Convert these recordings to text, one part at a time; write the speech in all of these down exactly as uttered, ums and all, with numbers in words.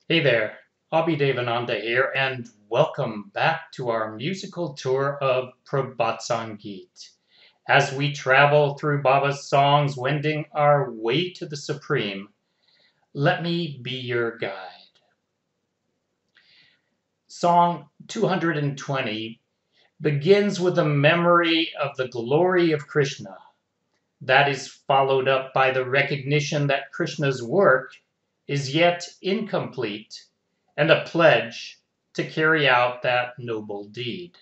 Hey there, Abhi Devananda here, and welcome back to our musical tour of Prabhat Sangeet. As we travel through Baba's songs, wending our way to the Supreme, let me be your guide. Song two hundred twenty begins with a memory of the glory of Krishna. That is followed up by the recognition that Krishna's work is yet incomplete and a pledge to carry out that noble deed.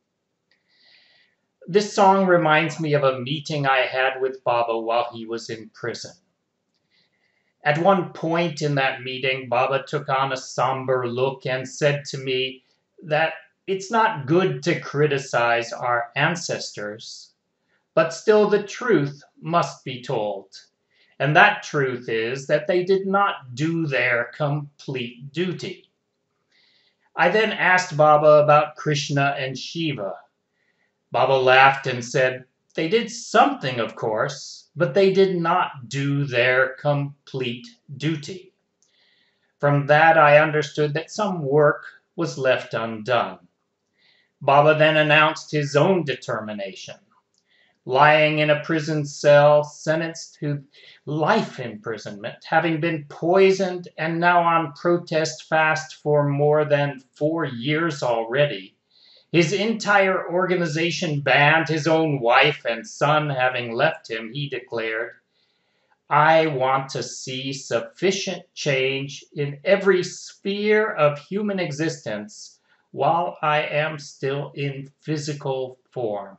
This song reminds me of a meeting I had with Baba while he was in prison. At one point in that meeting, Baba took on a somber look and said to me that it's not good to criticize our ancestors, but still the truth must be told. And that truth is that they did not do their complete duty. I then asked Baba about Krishna and Shiva. Baba laughed and said, they did something, of course, but they did not do their complete duty. From that, I understood that some work was left undone. Baba then announced his own determination. Lying in a prison cell, sentenced to life imprisonment, having been poisoned and now on protest fast for more than four years already. His entire organization banned, his own wife and son having left him, he declared, I want to see sufficient change in every sphere of human existence while I am still in physical form.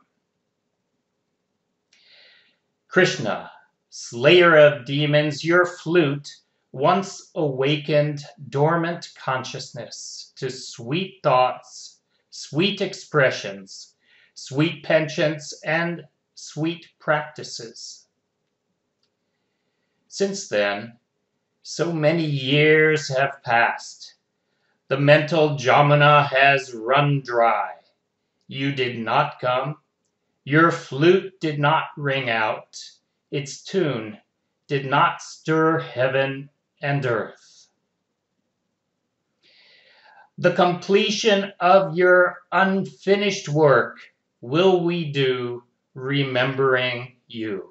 Krishna, slayer of demons, your flute once awakened dormant consciousness to sweet thoughts, sweet expressions, sweet penchants, and sweet practices. Since then, so many years have passed. The mental Jamuna has run dry. You did not come. Your flute did not ring out, its tune did not stir heaven and earth. The completion of your unfinished work will we do, remembering you.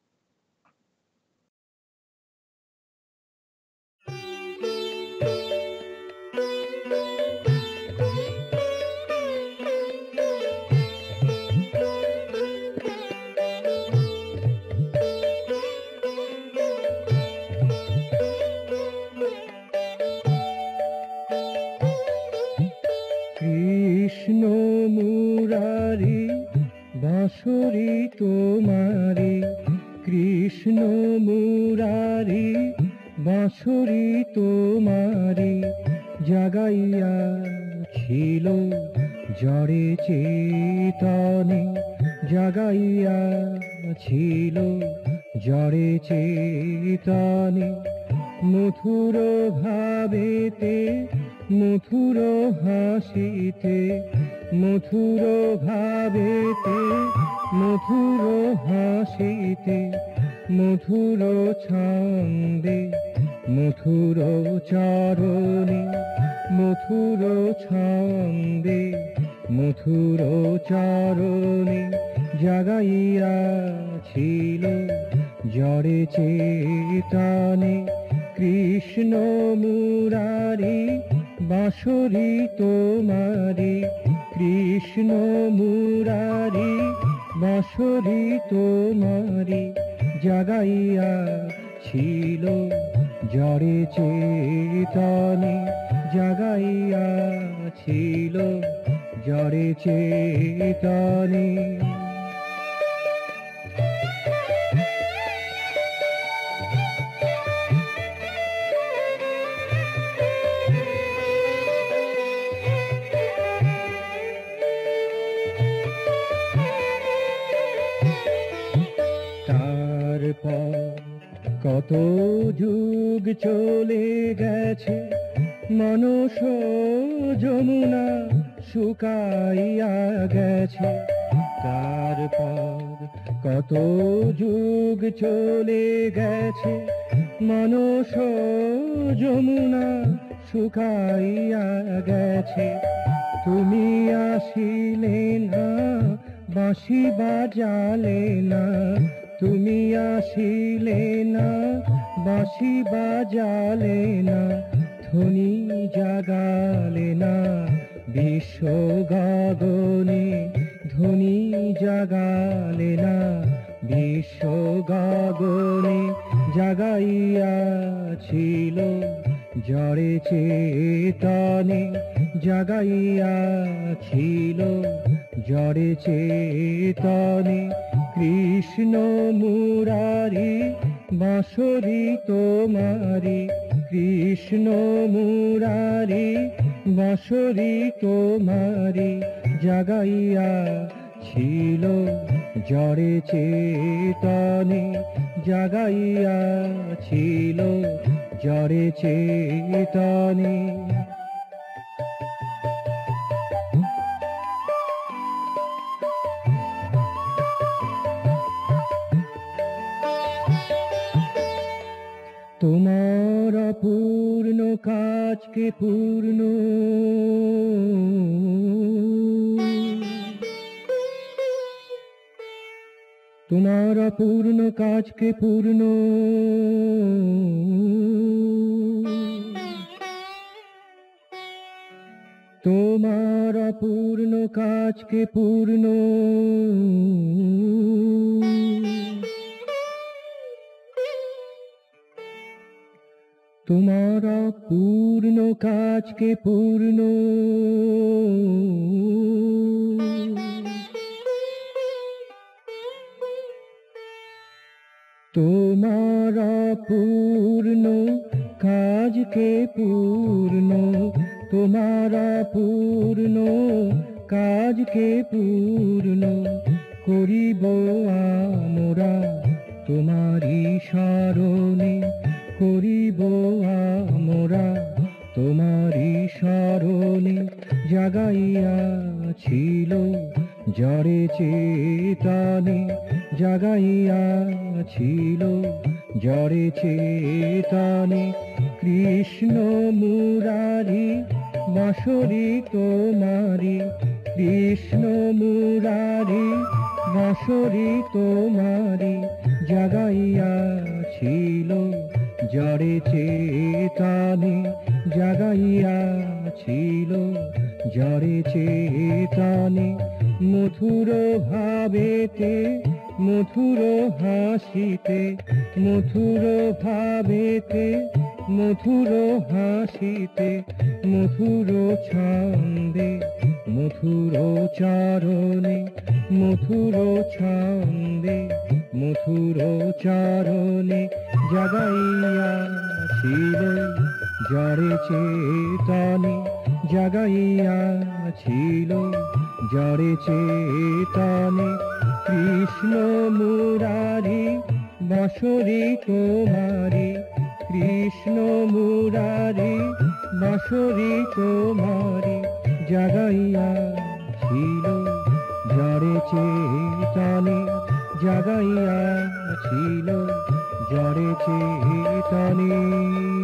Krishna Murari বাঁশরি তোমারি কৃষ্ণ মুরারি বাঁশরি তোমারি জাগাইয়া ছিল জড়ে চেতনে জাগাইয়া ছিল জড়ে চেতনে মধুর ভাবেতে মধুর হাসিতে মধুর ভাবেতে মধুর হাসিতে মধুর ছন্দে মধুর চরণে মধুর ছন্দে মধুর চরণে জাগাইয়া ছিল জড়ে চেতনে কৃষ্ণ মুরারি বাঁশরি তোমারি কৃষ্ণ মুরারি বাঁশরি তোমারি জাগাইয়া ছিল জড়ে চেতনে জাগাইয়া ছিল জড়ে চেতনে তারপর কত যুগ চলে গেছে মানস যমুনা শুকাইয়া গেছে তারপর কত যুগ চলে গেছে মানস যমুনা শুকাইয়া গেছে। তুমি আসিলে না, বাঁশি বাজালে না, তুমি আসিলে না, বাঁশি বাজালে না, ধ্বনি জাগালে না বিশ্ব গগনে, ধ্বনি জাগালে না বিশ্ব গগনে। জাগাইয়াছিল জড়ে চেতনে, জাগাইয়াছিল জড়ে চেতনে। কৃষ্ণ মুরারি বাঁশরি তোমারি, কৃষ্ণ মুরারি বাঁশরি তোমারি। জাগাইয়াছিল জড়ে চেতনে, জাগাইয়াছিল জড়ে চেতনে। তোমার অপূর্ণ কাজকে পূর্ণ, তোমার অপূর্ণ কাজকে পূর্ণ, তোমার অপূর্ণ কাজকে পূর্ণ। তোমার পূর্ণ কাজকে পূর্ণ, তোমার পূর্ণ কাজকে পূর্ণ, তোমার পূর্ণ কাজকে পূর্ণ করিব আমরা তোমারি শরণে, করিব আমরা তোমারি শরণে। জাগাইয়াছিল জড়ে চেতনে, জাগাইয়াছিল জড়ে চেতনে। কৃষ্ণ মুরারি বাঁশরি তোমারি, কৃষ্ণ মুরারি বাঁশরি তোমারি। জাগাইয়াছিল জড়ে চেতনে, জাগাইয়াছিল জড়ে চেতনে। মধুর ভাবেতে, মধুর হাসিতে, মধুর ভাবেতে, মধুর হাসিতে, মধুর ছন্দে, মধুর চরণে, মধুর ছন্দে, মধুর চরণে। জাগাইয়াছিল জড়ে চেতনে, জাগাইয়াছিল জড়ে চেতনে। কৃষ্ণ মুরারি বাঁশরি তোমারি, কৃষ্ণ মুরারি বাঁশরি তোমারি। জাগাইয়াছিল জড়ে চেতনে, জাগাইয়াছিল জড়ে চেতনে।